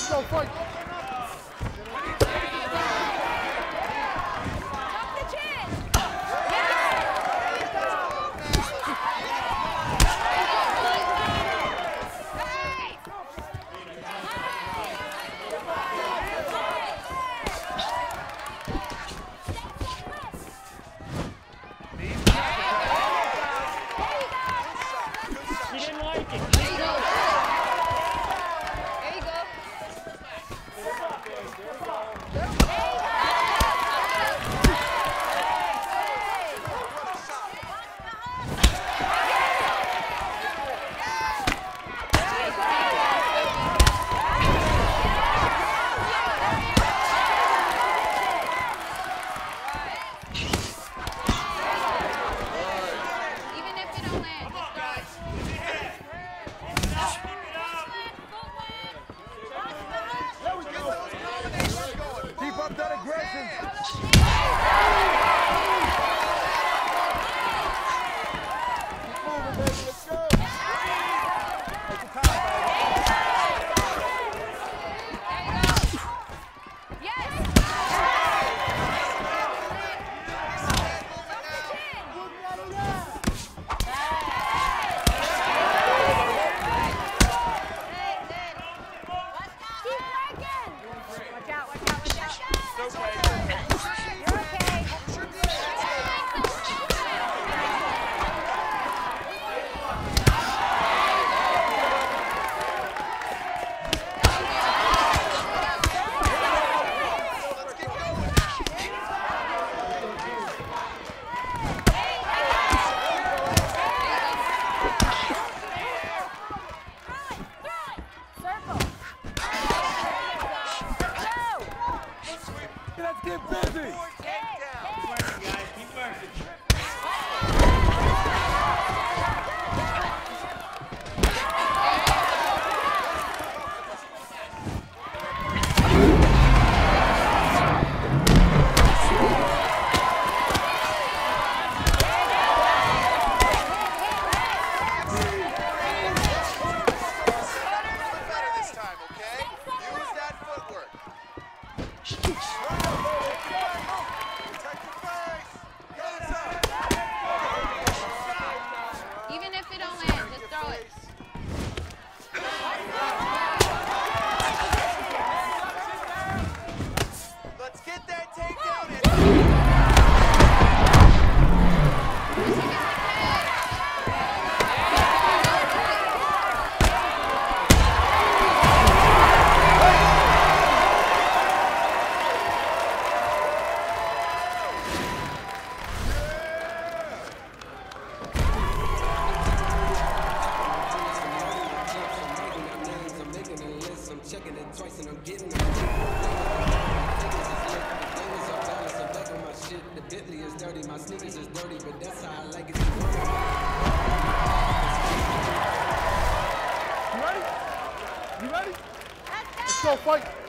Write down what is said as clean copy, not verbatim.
go, fight. Keep up that aggression. Keep moving, baby. Let's go. Take your time, baby. Yes. Let's get busy. Keep working, guys. Keep working. Even if it don't land, just throw it. Let's get that takedown in. Checking it twice and I'm getting it. The Bentley is dirty, my sneakers is dirty, but that's how I like it. You ready? You ready? Let's go, fight.